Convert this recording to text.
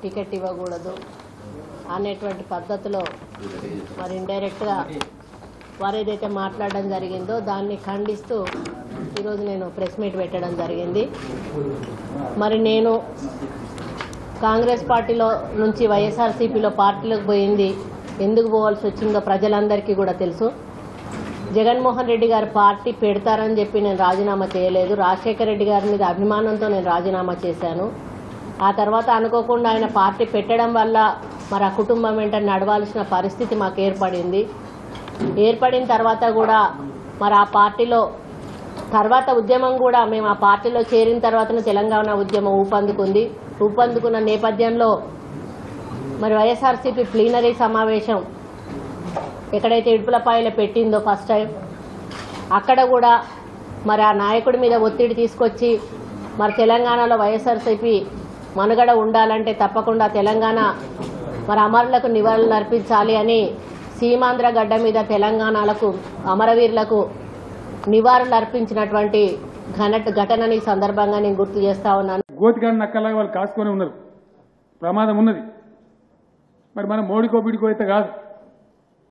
Ticket ఇవ్వకూడదు అనేటువంటి పద్ధతిలో మరి ఇండైరెక్ట్గా వారు ఏదైతే మాట్లాడడం జరిగిందో దాన్ని ఖండిస్తూ ఈరోజు నేను ప్రెస్ మీట్ పెట్టడం జరిగింది. మరి నేను కాంగ్రెస్ పార్టీలో నుంచి వైఎస్ఆర్సీపీలో పార్టీలోకి పోయింది ఎందుకు పోవాల్సి వచ్చిందో ప్రజలందరికీ కూడా తెలుసు. జగన్మోహన్ రెడ్డి గారు పార్టీ పెడతారని చెప్పి నేను రాజీనామా చేయలేదు. రాజశేఖర రెడ్డి గారి మీద అభిమానంతో నేను రాజీనామా చేశాను. ఆ తర్వాత అనుకోకుండా ఆయన పార్టీ పెట్టడం వల్ల మరి ఆ కుటుంబం వెంట నడవాల్సిన పరిస్థితి మాకు ఏర్పడింది. ఏర్పడిన తర్వాత కూడా మరి ఆ పార్టీలో తర్వాత ఉద్యమం కూడా మేము ఆ పార్టీలో చేరిన తర్వాతనే తెలంగాణ ఉద్యమం ఊపందుకున్న నేపథ్యంలో మరి వైఎస్ఆర్సీపీ ప్లీనరీ సమావేశం ఎక్కడైతే ఇడుపులపాయలో పెట్టిందో ఫస్ట్ టైం అక్కడ కూడా మరి ఆ నాయకుడి మీద ఒత్తిడి తీసుకొచ్చి మరి తెలంగాణలో వైఎస్ఆర్సీపీ మనుగడ ఉండాలంటే తప్పకుండా తెలంగాణ మరి అమరులకు నివాళులు అర్పించాలి అని సీమాంధ్ర గడ్డ మీద తెలంగాణలకు అమరవీరులకు నివాళులు అర్పించినటువంటి ఘటనని సందర్భంగా నేను గుర్తు చేస్తా ఉన్నాను. గోతిగాడి నక్కలాగా వాళ్ళు కాసుకొని ఉన్నారు. ప్రమాదం ఉన్నది. మరి మనం మోడికో బిడికో అయితే కాదు.